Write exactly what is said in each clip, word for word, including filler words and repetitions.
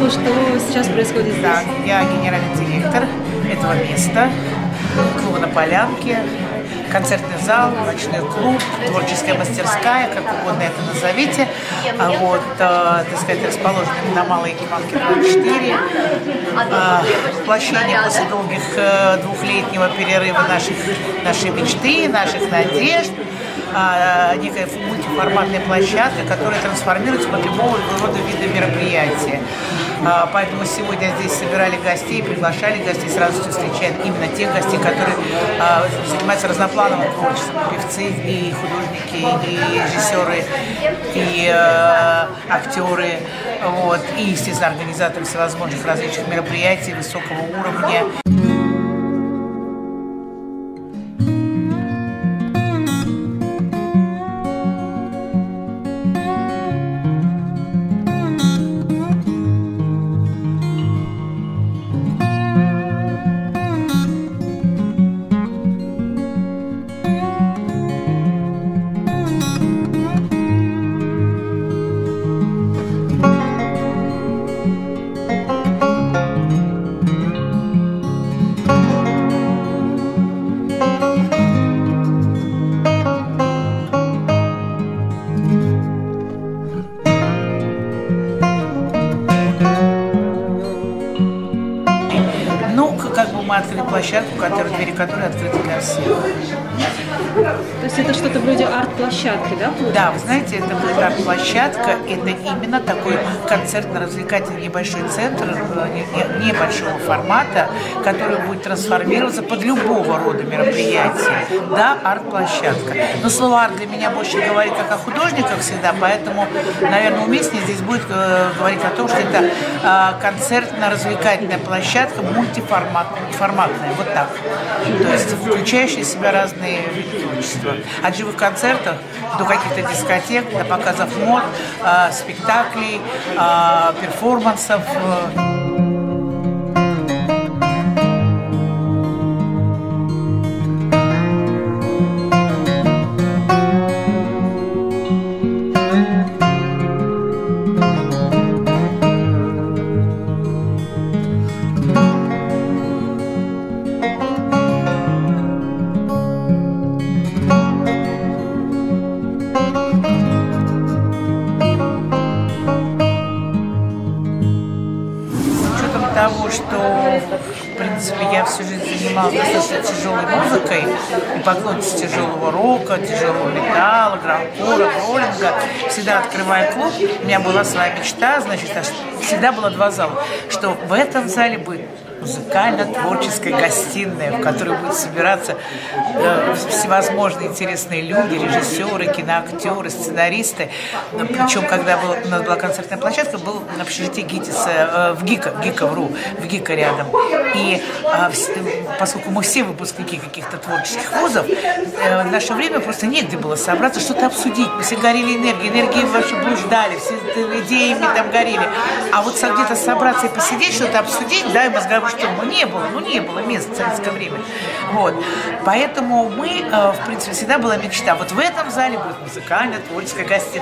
и что сейчас происходит здесь? Да, я генеральный директор этого места, клуба на Полянке, концертный зал, ночной клуб, творческая мастерская, как угодно это назовите. А вот, э, так сказать, расположены на Малой Якиманке двадцать четыре. Э, воплощение после долгих э, двухлетнего перерыва наших, нашей мечты, наших надежд. А, некая мультиформатная площадка, которая трансформируется под любого рода вида мероприятия. А, поэтому сегодня здесь собирали гостей, приглашали гостей, сразу встречаем именно тех гостей, которые а, занимаются разноплановым творчеством. Певцы, и художники, и режиссеры, и э, актеры, вот, и, естественно, организаторы всевозможных различных мероприятий высокого уровня. Как бы мы открыли площадку, которая, двери которой открыты для всех. То есть это что-то вроде арт-площадки, да? Да, вы знаете, это будет арт-площадка, это именно такой концертно-развлекательный небольшой центр, небольшого формата, который будет трансформироваться под любого рода мероприятия. Да, арт-площадка. Но слово арт для меня больше говорит как о художниках всегда, поэтому, наверное, уместнее здесь будет э, говорить о том, что это э, концертно-развлекательная площадка, мультиформатная, вот так. То есть включающая в себя разные виды творчества. От живых концертов до каких-то дискотек, до показов мод, э, спектаклей, э, перформансов. Того, что, в принципе, я всю жизнь занималась достаточно тяжелой музыкой, и поклонница тяжелого рока, тяжелого металла, гранкора, роллинга, всегда открывая клуб, у меня была своя мечта, значит, всегда было два зала, что в этом зале будет музыкально-творческая гостиная, в которой будут собираться э, всевозможные интересные люди, режиссеры, киноактеры, сценаристы. Причем, когда был, у нас была концертная площадка, был на общежитии ГИТИСа, э, в ГИКа, ГИКа, вру, в ГИКа рядом. И э, поскольку мы все выпускники каких-то творческих вузов, э, в наше время просто негде было собраться, что-то обсудить. Мы все горели энергией, энергии вообще блуждали, все идеями там горели. А вот где-то собраться и посидеть, что-то обсудить, да, и мозговой что ну не было, ну не было места в советское время. Вот. Поэтому мы, э, в принципе, всегда была мечта. Вот в этом зале будет музыкальная, творческая гостиная.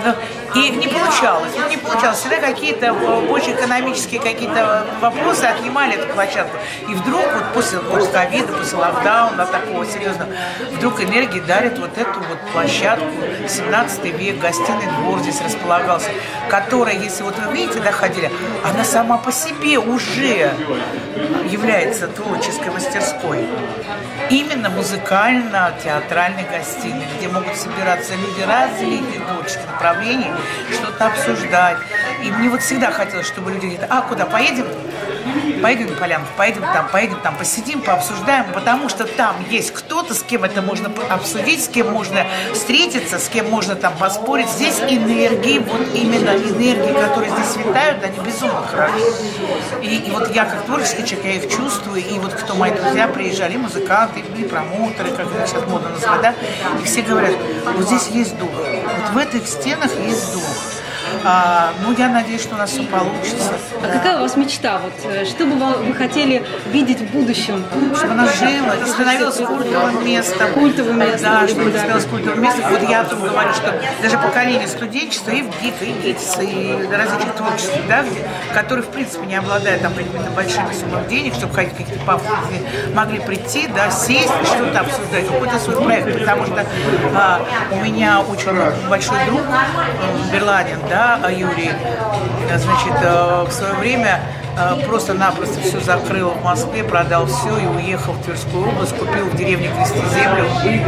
И не получалось, ну не получалось. Всегда какие-то больше экономические какие-то вопросы отнимали эту площадку. И вдруг вот после ковида, после локдауна такого серьезного, вдруг энергии дарит вот эту вот площадку. семнадцатый век, гостиный двор здесь располагался, которая, если вот вы видите, доходили, она сама по себе уже является творческой мастерской. Именно музыкально-театральной гостиной, где могут собираться люди различных творческих направлений, что-то обсуждать. И мне вот всегда хотелось, чтобы люди говорили, а куда, поедем? Поедем на Полянку, поедем там, поедем там, посидим, пообсуждаем, потому что там есть кто-то, с кем это можно обсудить, с кем можно встретиться, с кем можно там поспорить. Здесь энергии, вот именно энергии, которые здесь витают, они безумно хороши. И, и вот я как творческий человек, я их чувствую, и вот кто мои друзья приезжали, музыканты, и промоутеры, как их сейчас модно называть, да, и все говорят, вот здесь есть дух, вот в этих стенах есть дух. А, ну, я надеюсь, что у нас все получится. А какая у вас мечта? Вот, что бы вы хотели видеть в будущем? Чтобы она жила, становилась культовым местом. Культовым местом. Да, чтобы становилась культовым местом. Вот я о том говорю, что даже поколение студенчества и в ГИК, и ГИТИС, и различных творчеств, да, где, которые, в принципе, не обладают там какими-то большими суммами денег, чтобы ходить в какие-то пафосы, могли прийти, да, сесть, что-то обсуждать, какой-то свой проект. Потому что а, у меня очень большой друг, Берланин, да, Юрий, значит, в свое время просто-напросто все закрыл в Москве, продал все и уехал в Тверскую область, купил в деревне Крести землю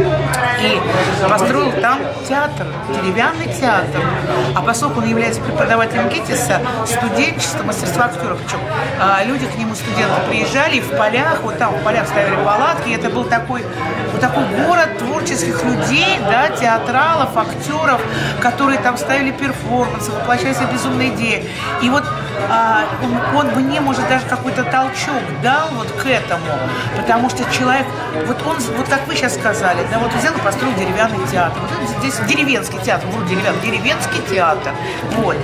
и построил там театр, деревянный театр. А поскольку он является преподавателем ГИТИСа, студенчество, мастерство актеров, причем люди к нему, студенты, приезжали и в полях, вот там в полях ставили палатки, и это был такой, вот такой город творческих людей, да, театралов, актеров, которые там ставили перформансы, воплощали свои безумные идеи. И вот а, он, он мне, может, даже какой-то толчок дал вот к этому, потому что человек, вот он, вот как вы сейчас сказали, да, вот взял и построил деревянный театр. Вот здесь деревенский театр, вот деревянный, деревенский театр. Вот.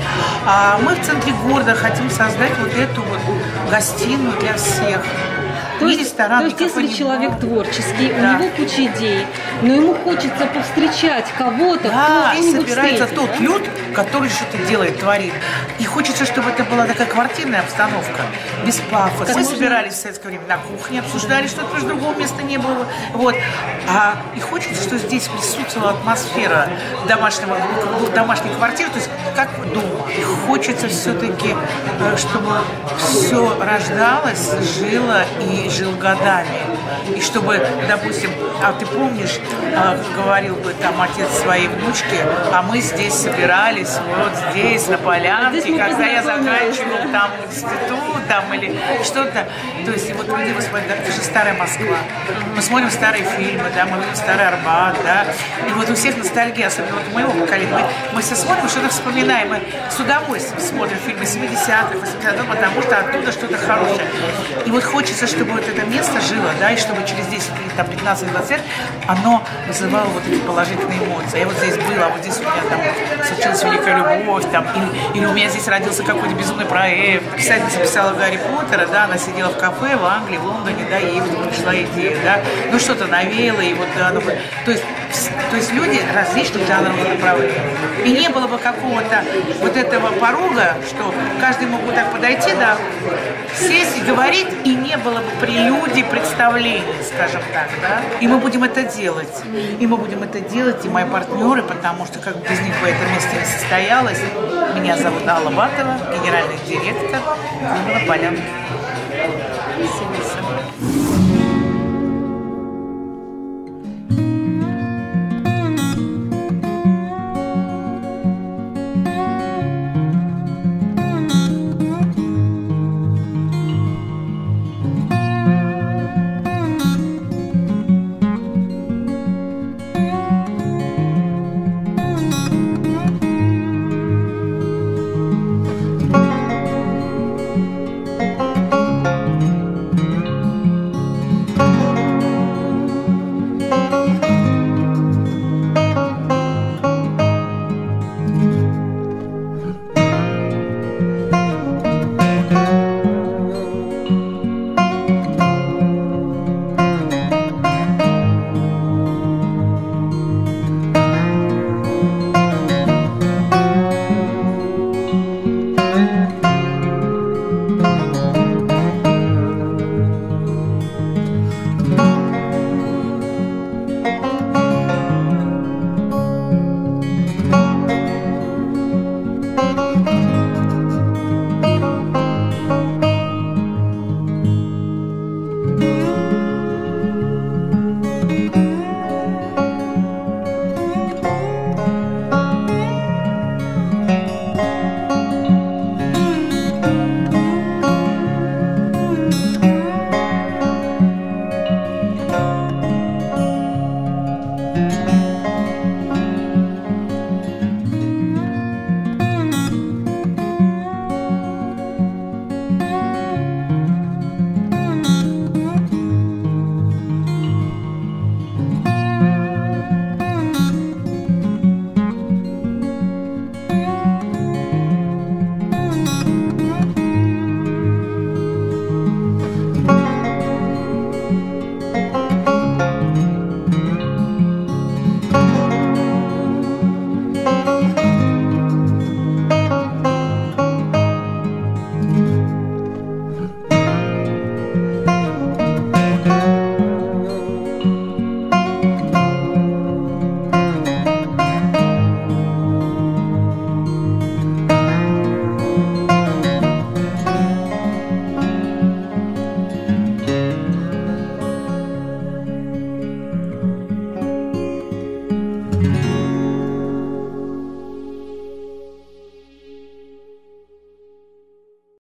А мы в центре города хотим создать вот эту вот гостиную для всех. То есть, то есть если человек творческий, да. у него куча идей, но ему хочется повстречать кого-то, да, кто и собирается встретит. тот люд, который что-то делает, творит. И хочется, чтобы это была такая квартирная обстановка, без пафоса. Мы можно... собирались в советское время на кухне, обсуждали, что тоже другого места не было. Вот. А, и хочется, что здесь присутствовала атмосфера домашнего, домашней квартиры, то есть как дома. И хочется все-таки, чтобы все рождалось, жило и жил годами. И чтобы, допустим, а ты помнишь, э, говорил бы там отец своей внучке, а мы здесь собирались, вот здесь, на полянке, здесь когда я заканчивал там институт, там или что-то. То есть, и вот люди, вы смотрите, это же старая Москва. Мы смотрим старые фильмы, да, мы видим старый Арбат, да. И вот у всех ностальгия, особенно вот у моего поколения. Мы, мы все смотрим, что-то вспоминаем. Мы с удовольствием смотрим фильмы семидесятых, восьмидесятых, потому что оттуда что-то хорошее. И вот хочется, чтобы вот это место жило, да, и чтобы через десять, пятнадцать-двадцать лет оно вызывало вот эти положительные эмоции. Я вот здесь была, а вот здесь у меня там случилась великая любовь, там, или, или у меня здесь родился какой-то безумный проект. Писательница писала Гарри Поттера, да, она сидела в кафе в Англии, в Лондоне, да, и ей вот пришла идея, да, ну что-то навеяло, и вот оно, то есть, то есть люди различных жанровых направлений. И не было бы какого-то вот этого порога, что каждый мог бы так подойти, да, сесть и говорить, и не было бы прелюдий, представлений, скажем так, да. И мы будем это делать. И мы будем это делать, и мои партнеры, потому что как без них бы это место не состоялось. Меня зовут Алла Батова, генеральный директор клуба «Полянка».